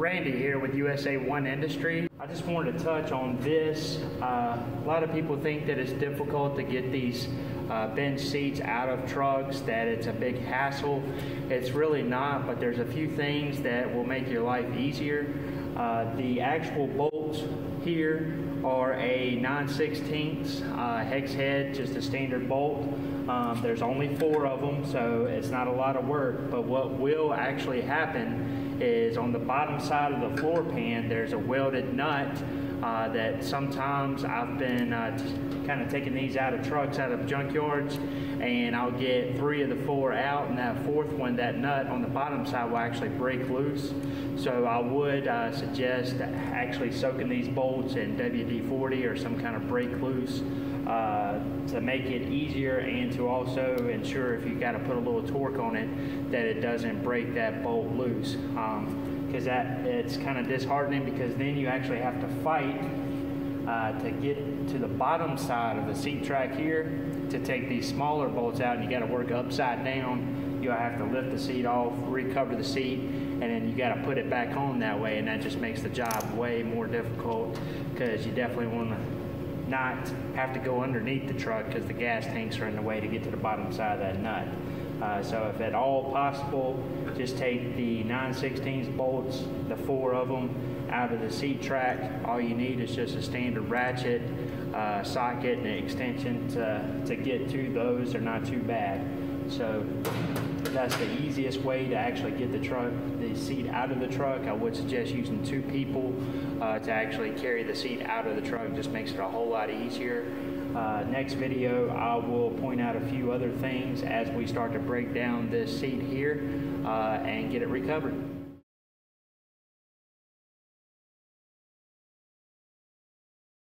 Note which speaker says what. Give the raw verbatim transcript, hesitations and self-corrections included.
Speaker 1: Randy here with U S A One Industry. I just wanted to touch on this. Uh, a lot of people think that it's difficult to get these uh, bench seats out of trucks, that it's a big hassle. It's really not, but there's a few things that will make your life easier. Uh, the actual bolts here are a nine sixteenths uh, hex head, just a standard bolt. Um, there's only four of them, so it's not a lot of work, but what will actually happen is on the bottom side of the floor pan, there's a welded nut uh, that sometimes I've been uh, kind of taking these out of trucks, out of junkyards, and I'll get three of the four out, and that fourth one, that nut on the bottom side will actually break loose. So I would uh, suggest actually soaking these bolts in W D forty or some kind of break loose uh, to make it easier, and to also ensure if you got to put a little torque on it that it doesn't break that bolt loose. Um, because that it's kind of disheartening, because then you actually have to fight uh, to get to the bottom side of the seat track here to take these smaller bolts out, and you got to work upside down. You'll have to lift the seat off, recover the seat, and then you got to put it back on that way, and that just makes the job way more difficult, because you definitely want to not have to go underneath the truck because the gas tanks are in the way to get to the bottom side of that nut. Uh, so if at all possible, just take the nine sixteenths bolts, the four of them, out of the seat track. All you need is just a standard ratchet, uh, socket, and an extension to, to get to those. They're not too bad. So that's the easiest way to actually get the truck, the seat out of the truck. I would suggest using two people uh, to actually carry the seat out of the truck. Just makes it a whole lot easier. Uh, next video, I will point out a few other things as we start to break down this seat here uh, and get it recovered.